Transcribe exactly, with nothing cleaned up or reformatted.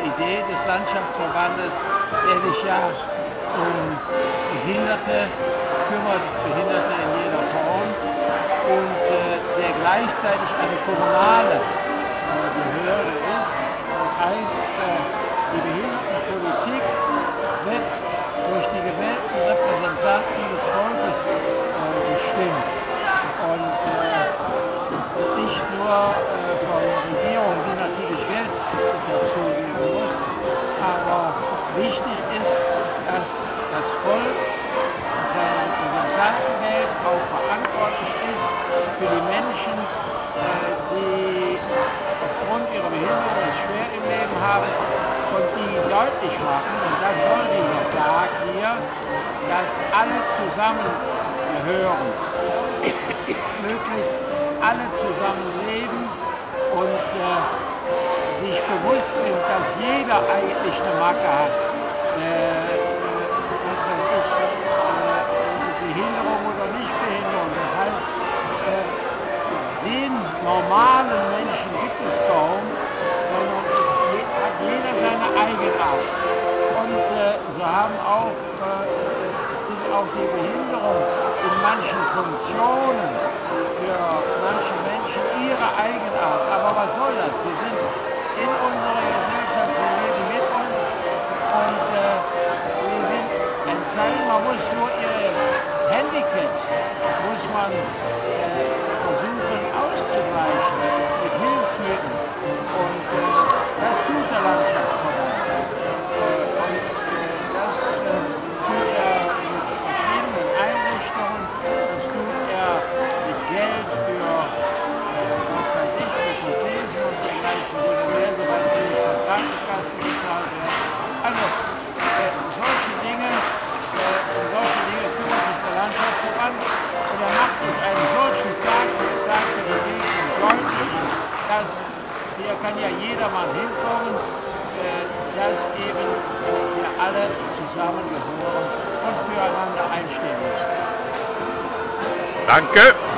Idee des Landschaftsverbandes, der sich ja um Behinderte kümmert, Behinderte in jeder Form, und äh, der gleichzeitig eine kommunale äh, Behörde ist. Das heißt, äh, die Behindertenpolitik wird durch die gewählten Repräsentanten des Volkes äh, bestimmt und äh, nicht nur äh, von der Regierung, die natürlich Geld dazu geben muss, aber wichtig ist, dass das Volk seine Repräsentanten wählt, auch verantwortlich ist für die Menschen, äh, die aufgrund ihrer Behinderung es schwer im Leben haben, und die deutlich machen, und das soll dieser Tag hier, dass alle zusammen gehören, möglichst alle zusammen leben und äh, sich bewusst sind, dass jeder eigentlich eine Macke hat. Äh, was weiß ich, äh, Behinderung oder Nichtbehinderung. Das heißt, äh, den normalen Menschen gibt es kaum, sondern es hat jeder seine Eigenart. Und äh, so haben auch, äh, ist auch die Behinderung in manchen Funktionen für manche Menschen ihre Eigenart. Aber was soll das? Sie sind in unserer Gesellschaft, sie leben mit uns und äh, wir sind ein Teil, man muss nur ihre Handicaps, muss man äh, versuchen auszugleichen mit Hilfsmitteln, und äh, das tut der Landschaftsverband. Äh, und äh, das äh, tut er mit verschiedenen Einrichtungen, das tut er mit Geld für, äh, was weiß ich, für Prothesen und dergleichen Dinge, Gelder, weil sie nicht von Krankenkassen bezahlt werden. Also äh, solche Dinge, äh, solche Dinge kümmert sich der Landschaftsverband, und er macht durch einen solchen Tag, der Tag der Bewegung, deutlich, dass hier kann ja jedermann hinkommen, äh, dass eben wir alle zusammengehören und füreinander einstehen müssen. Danke.